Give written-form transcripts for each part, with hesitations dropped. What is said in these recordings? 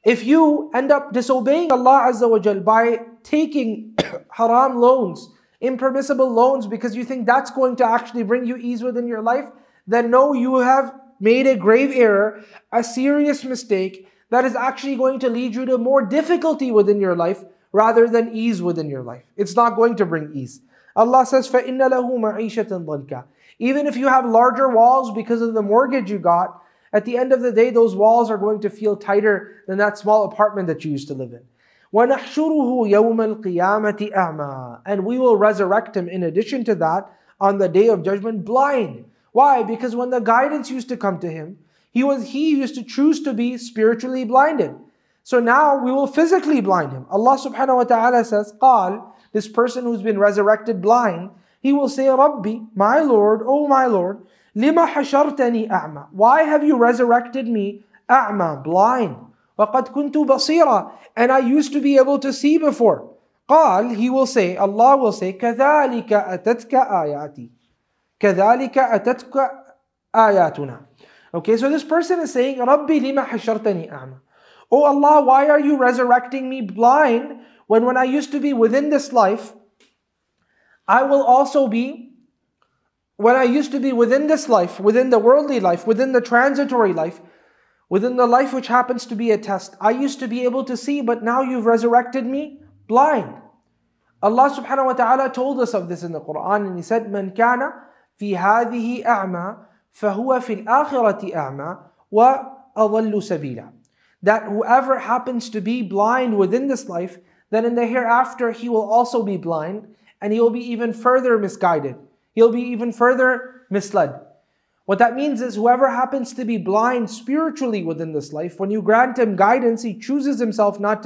If you end up disobeying Allah Azza wa Jal by taking haram loans, impermissible loans, because you think that's going to actually bring you ease within your life, then no, you have made a grave error, a serious mistake that is actually going to lead you to more difficulty within your life rather than ease within your life. It's not going to bring ease. Allah says, فَإِنَّ لَهُ مَعِيشَةً ضَنْكَ. Even if you have larger walls because of the mortgage you got, at the end of the day, those walls are going to feel tighter than that small apartment that you used to live in. وَنَحْشُرُهُ يَوْمَ الْقِيَامَةِ أَعْمَى. And we will resurrect him in addition to that on the day of judgment blind. Why? Because when the guidance used to come to him, he used to choose to be spiritually blinded. So now we will physically blind him. Allah subhanahu wa ta'ala says, قال, this person who's been resurrected blind, he will say, Rabbi, my Lord, oh my Lord, لِمَا حَشَرْتَنِي أَعْمَى. Why have you resurrected me أَعْمَى, blind? وَقَدْ كُنْتُ بَصِيرًا. And I used to be able to see before. قال, he will say, Allah will say, كَذَلِكَ أَتَتْكَ آيَاتِي. كَذَلِكَ أَتَتْكَ آيَاتُنَا. Okay, so this person is saying, Rabbi lima hashartani a'ma. Oh Allah, why are you resurrecting me blind when I used to be within this life, I will also be, when I used to be within this life, within the worldly life, within the transitory life, within the life which happens to be a test, I used to be able to see, but now you've resurrected me blind. Allah subhanahu wa ta'ala told us of this in the Quran, and He said, مَنْ كَانَ فِي هَذِهِ أَعْمَى فَهُوَ فِي الْآخِرَةِ أَعْمَى وَأَضَلُّ سَبِيلًا. That whoever happens to be blind within this life, then in the hereafter he will also be blind, and he will be even further misguided. He'll be even further misled. What that means is whoever happens to be blind spiritually within this life, when you grant him guidance, he chooses not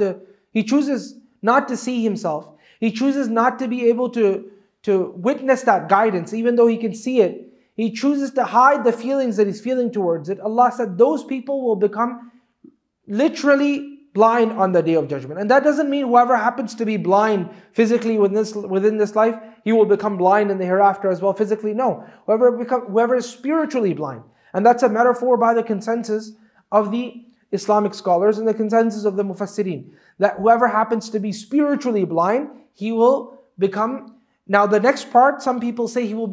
to see himself. He chooses not to be able to witness that guidance, even though he can see it. He chooses to hide the feelings that he's feeling towards it. Allah said those people will become literally blind on the day of judgment. And that doesn't mean whoever happens to be blind physically within this life, he will become blind in the hereafter as well physically. No, whoever is spiritually blind. And that's a metaphor by the consensus of the Islamic scholars and the consensus of the Mufassirin. That whoever happens to be spiritually blind, he will become... Now the next part, some people say he will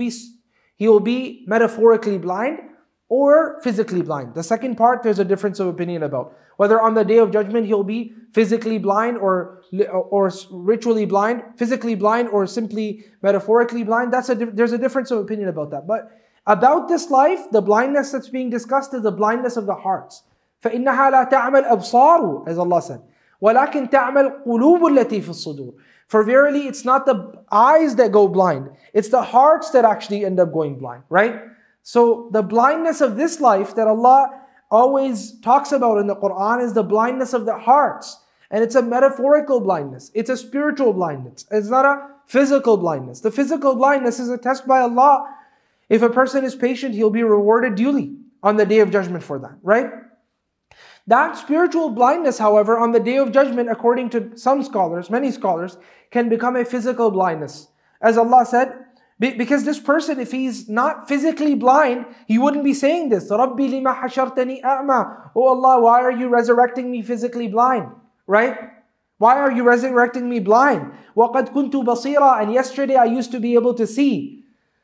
be metaphorically blind or physically blind. The second part, there's a difference of opinion about. Whether on the day of judgment he'll be physically blind or ritually blind, physically blind or simply metaphorically blind. There's a difference of opinion about that. But about this life, the blindness that's being discussed is the blindness of the hearts. فَإِنَّهَا لَا تَعْمَى الْأَبْصَارُ, as Allah said. وَلَكِنْ تَعْمَى الْقُلُوبُ الَّتِي فِي الصُّدُورِ. For verily, it's not the eyes that go blind. It's the hearts that actually end up going blind, right? So the blindness of this life that Allah always talks about in the Quran is the blindness of the hearts. And it's a metaphorical blindness. It's a spiritual blindness. It's not a physical blindness. The physical blindness is a test by Allah. If a person is patient, he'll be rewarded duly on the day of judgment for that, right? That spiritual blindness, however, on the day of judgment, according to some scholars, many scholars, can become a physical blindness. As Allah said, because this person, if he's not physically blind, he wouldn't be saying this. Rabbi lima hashartani a'ma. Oh Allah, why are you resurrecting me physically blind? Right? Why are you resurrecting me blind? وَقَدْ كُنْتُ بَصِيرًا. And yesterday I used to be able to see.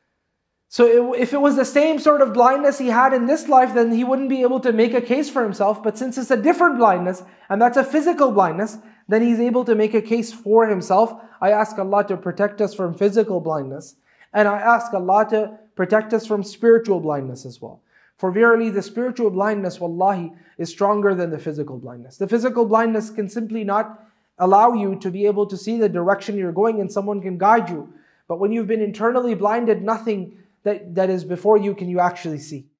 So if it was the same sort of blindness he had in this life, then he wouldn't be able to make a case for himself. But since it's a different blindness, and that's a physical blindness, then he's able to make a case for himself. I ask Allah to protect us from physical blindness. And I ask Allah to protect us from spiritual blindness as well. For verily the spiritual blindness, wallahi, is stronger than the physical blindness. The physical blindness can simply not allow you to be able to see the direction you're going and someone can guide you. But when you've been internally blinded, nothing that is before you can you actually see.